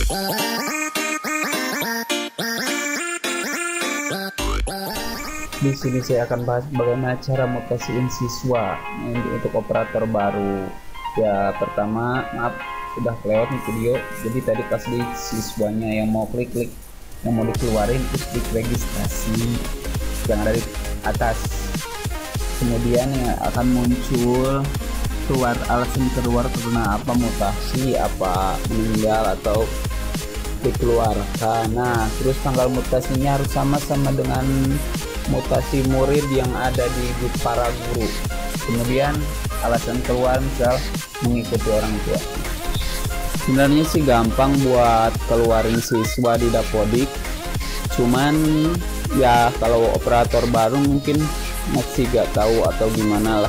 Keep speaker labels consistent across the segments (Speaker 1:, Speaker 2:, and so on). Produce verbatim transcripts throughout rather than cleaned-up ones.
Speaker 1: Di sini saya akan bahas bagaimana cara mutasiin siswa untuk operator baru. Ya, pertama, maaf sudah kelewat nih video. Jadi tadi pas di siswanya yang mau klik-klik, yang mau dikeluarin, terus klik registrasi yang ada di atas. Kemudian yang akan muncul keluar alasan keluar karena apa, mutasi, apa meninggal atau dikeluarkan. Nah, terus tanggal mutasinya harus sama-sama dengan mutasi murid yang ada di para guru. Kemudian alasan keluar misal mengikuti orang tua. Sebenarnya sih gampang buat keluarin siswa di Dapodik, cuman ya kalau operator baru mungkin masih gak tahu atau gimana lah.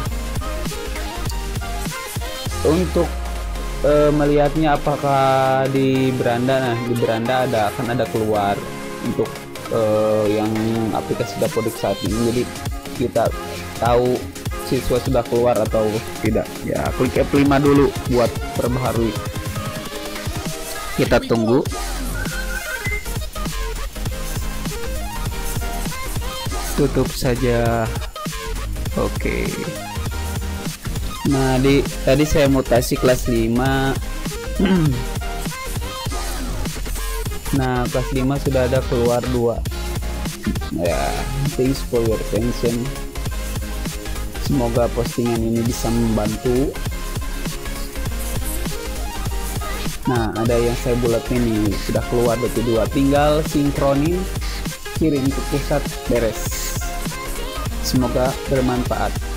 Speaker 1: Untuk e, melihatnya apakah di beranda, nah di beranda ada akan ada keluar untuk Uh, yang aplikasi Dapodik saat ini, jadi kita tahu siswa sudah keluar atau tidak. Ya, klik F lima dulu buat perbaharui. Kita tunggu. Tutup saja. Oke. Nah, di tadi saya mutasi kelas lima. Nah, kelas lima sudah ada keluar dua. Ya, thanks for your attention. Semoga postingan ini bisa membantu. Nah, ada yang saya bulat ini sudah keluar dua puluh dua, tinggal sinkronin, kirim ke pusat, beres. Semoga bermanfaat.